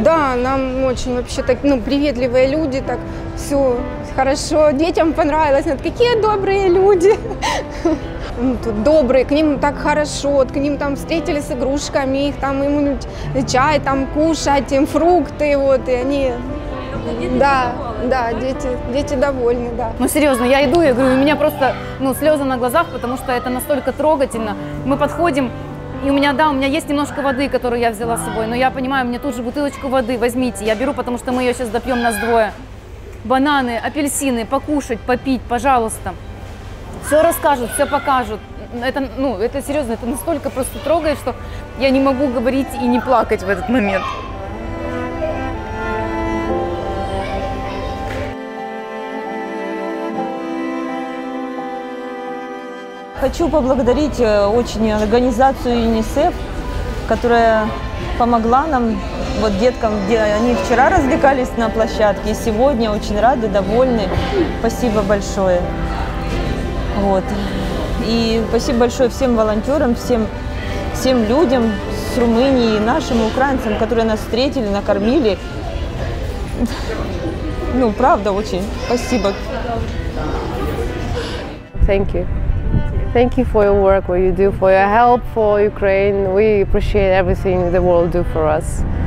Да, нам очень вообще так, ну, приветливые люди, так все хорошо. Детям понравилось, ну, какие добрые люди. Ну, тут добрые, к ним так хорошо, к ним там встретили с игрушками, их там ему чай там кушать, им фрукты, вот, и они, да, дети довольны, да. Ну серьезно, я иду, я говорю, у меня просто, ну, слезы на глазах, потому что это настолько трогательно. Мы подходим, и у меня есть немножко воды, которую я взяла с собой, но я понимаю, мне тут же бутылочку воды возьмите, я беру, потому что мы ее сейчас допьем, нас двое. Бананы, апельсины, покушать, попить, пожалуйста. Все расскажут, все покажут. Это, ну, это серьезно, это настолько просто трогает, что я не могу говорить и не плакать в этот момент. Хочу поблагодарить очень организацию ЮНИСЕФ, которая помогла нам, вот деткам, где они вчера развлекались на площадке, и сегодня очень рады, довольны. Спасибо большое. Вот. И спасибо большое всем волонтерам, всем людям с Румынии, нашим украинцам, которые нас встретили, накормили. Ну, правда, очень. Спасибо. Thank you. Thank you for your work, what you do, for your help for Ukraine. We appreciate everything the world do for us.